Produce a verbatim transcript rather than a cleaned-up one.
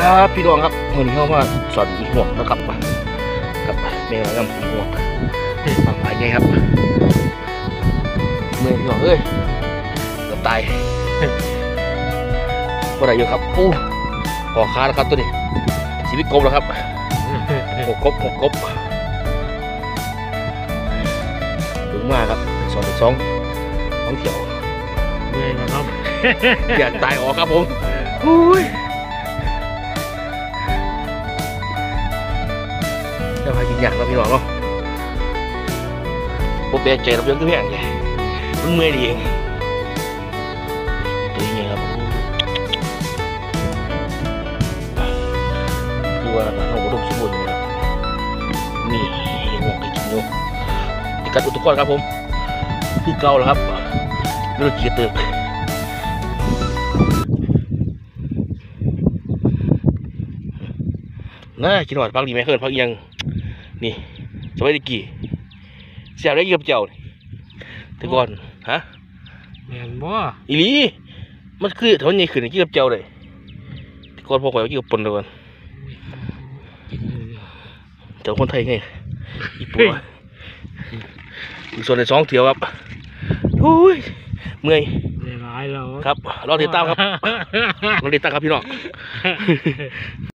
ครับพี่ดวงครับวันนี้เขาว่าสอนอีกห่วงแล้วกลับมากับเมย์อะไรกันอีกห่วงบางหลายไงครับเมย์พี่ดวงเอ้ยเกือบตายว่าไรอยู่ครับโอ้หอคาแล้วครับตัวนี้ชีวิตกบแล้วครับหกกบหกกบถึงมากครับสองสองสองเที่ยวเมื่อยนะครับอยากตายออกครับผมอุ้ยจะพากินอย่างครับพี่น้องเนาะผมเบรใจรับเรื่องขึ้นแพงไงมันเมื่อยดีเองตัวนี้ครับคือว่าเราอุดมสมบูรณ์นะครับมีหมวกให้กินอยู่ติดกัดอุตุกรครับผมคือเก่าแล้วครับเรื่องเกียร์เติมน่ากินหวานพักดีไหมเคิร์นพักยังนี่สวัสดีกี่เสียบได้เยี่ยมเจ้าแต่ก่อนฮะแม่นบ่อีลีมันคือถ้ามันใหญ่ขึ้นกี่กับเจ้าเลยแต่ก่อนพวกเรากี่กับปนเลยกันเจ้าคนไทยไงอีปัวอีกส่วนในสองเที่ยวครับโอ้ยเมื่อยเมื่อยหลายแล้วครับรอติดตามครับรอติดตามครับพี่น้อง